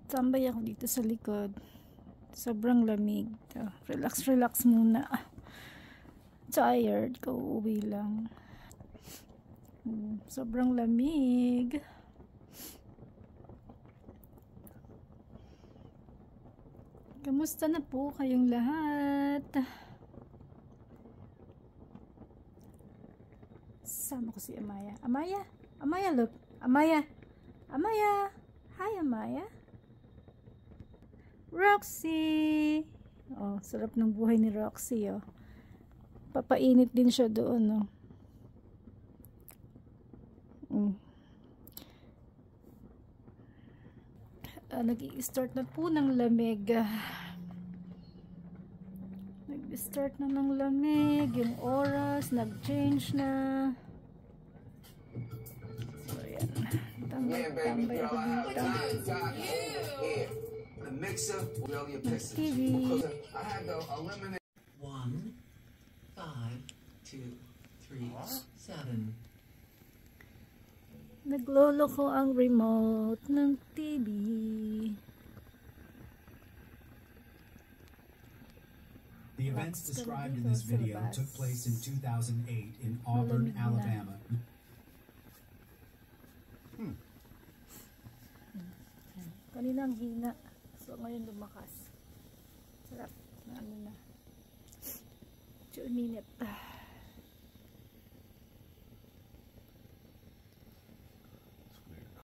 Tambay ako dito sa likod. Sobrang lamig. Relax, relax muna. Tired. Kauuwi lang. Sobrang lamig. Kamusta na po kayong lahat? Sama ko si Amaya. Amaya? Amaya, look. Amaya. Amaya. Hi, Amaya. Roxy. Oh, sarap ng buhay ni Roxy, oh. Papainit din siya doon, oh. Nag-i-start na po ng lamig. Nag-start na ng lamig. Yung oras, nag-change na. So, yan. Tambay ako dito. TV. 1, 5, 2, 3, 7. Naglolo ko ang remote ng TV. The events described in this video took place in 2008 in Auburn, Alabama. Kanina ang hina. So ngayon lumakas. Sarap na ano na. 2 minutes.